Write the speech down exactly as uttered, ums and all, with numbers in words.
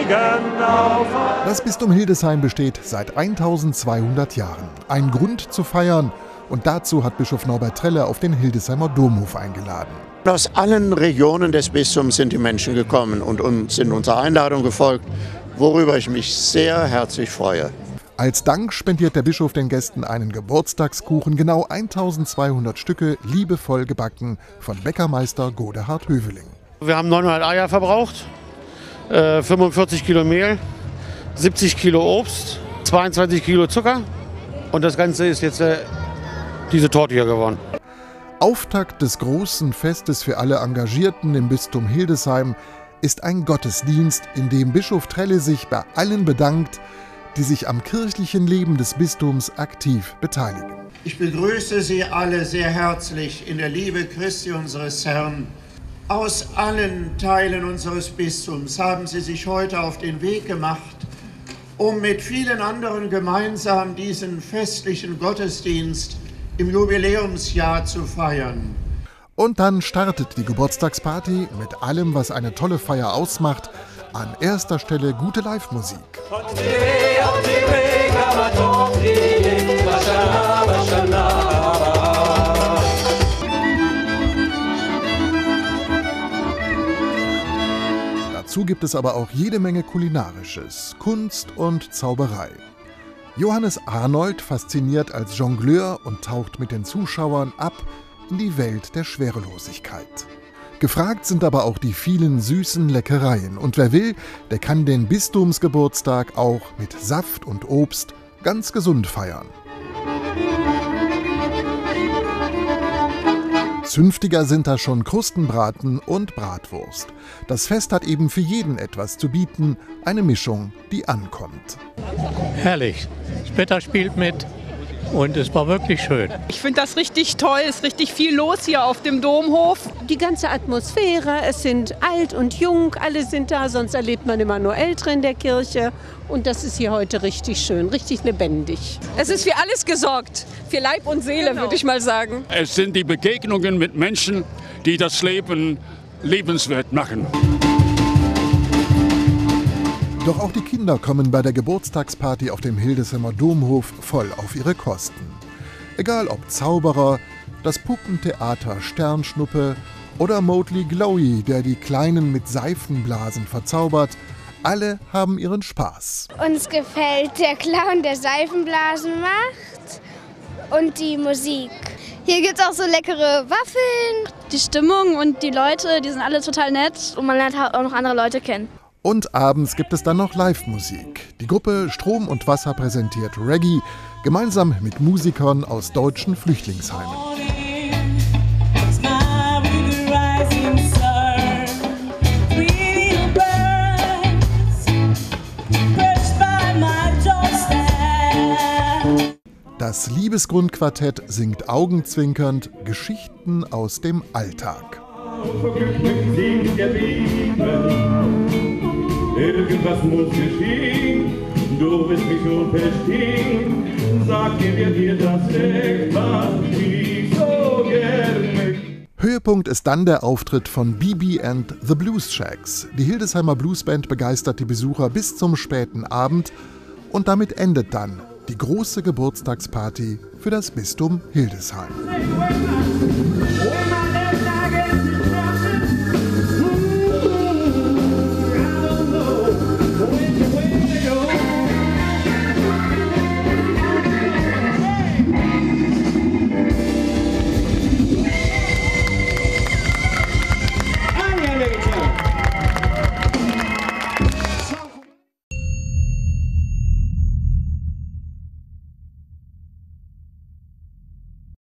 Segen auf. Das Bistum Hildesheim besteht seit eintausendzweihundert Jahren. Ein Grund zu feiern. Und dazu hat Bischof Norbert Treller auf den Hildesheimer Domhof eingeladen. Aus allen Regionen des Bistums sind die Menschen gekommen und uns sind unserer Einladung gefolgt, worüber ich mich sehr herzlich freue. Als Dank spendiert der Bischof den Gästen einen Geburtstagskuchen, genau eintausendzweihundert Stücke, liebevoll gebacken von Bäckermeister Godehard Höveling. Wir haben neunhundert Eier verbraucht, äh, fünfundvierzig Kilo Mehl, siebzig Kilo Obst, zweiundzwanzig Kilo Zucker und das Ganze ist jetzt äh, diese Torte hier geworden. Auftakt des großen Festes für alle Engagierten im Bistum Hildesheim ist ein Gottesdienst, in dem Bischof Trelle sich bei allen bedankt, die sich am kirchlichen Leben des Bistums aktiv beteiligen. Ich begrüße Sie alle sehr herzlich in der Liebe Christi unseres Herrn. Aus allen Teilen unseres Bistums haben Sie sich heute auf den Weg gemacht, um mit vielen anderen gemeinsam diesen festlichen Gottesdienst im Jubiläumsjahr zu feiern. Und dann startet die Geburtstagsparty mit allem, was eine tolle Feier ausmacht. An erster Stelle gute Live-Musik. Dazu gibt es aber auch jede Menge Kulinarisches, Kunst und Zauberei. Johannes Arnold fasziniert als Jongleur und taucht mit den Zuschauern ab in die Welt der Schwerelosigkeit. Gefragt sind aber auch die vielen süßen Leckereien. Und wer will, der kann den Bistumsgeburtstag auch mit Saft und Obst ganz gesund feiern. Zünftiger sind da schon Krustenbraten und Bratwurst. Das Fest hat eben für jeden etwas zu bieten, eine Mischung, die ankommt. Herrlich, das Wetter spielt mit und es war wirklich schön. Ich finde das richtig toll, es ist richtig viel los hier auf dem Domhof. Die ganze Atmosphäre, es sind alt und jung, alle sind da, sonst erlebt man immer nur Ältere in der Kirche. Und das ist hier heute richtig schön, richtig lebendig. Es ist für alles gesorgt, für Leib und Seele, genau, würde ich mal sagen. Es sind die Begegnungen mit Menschen, die das Leben lebenswert machen. Doch auch die Kinder kommen bei der Geburtstagsparty auf dem Hildesheimer Domhof voll auf ihre Kosten. Egal ob Zauberer, das Puppentheater Sternschnuppe oder Mowgli Glowy, der die Kleinen mit Seifenblasen verzaubert, alle haben ihren Spaß. Uns gefällt der Clown, der Seifenblasen macht und die Musik. Hier gibt es auch so leckere Waffeln. Die Stimmung und die Leute, die sind alle total nett. Und man lernt auch noch andere Leute kennen. Und abends gibt es dann noch Live-Musik. Die Gruppe Strom und Wasser präsentiert Reggae, gemeinsam mit Musikern aus deutschen Flüchtlingsheimen. Das Liebesgrundquartett singt augenzwinkernd Geschichten aus dem Alltag. Irgendwas muss geschehen, du wirst mich schon verstehen. Sag mir, wer dir das echt macht, ich so gerne. Höhepunkt ist dann der Auftritt von B B and the Blues Shacks. Die Hildesheimer Bluesband begeistert die Besucher bis zum späten Abend und damit endet dann die große Geburtstagsparty für das Bistum Hildesheim.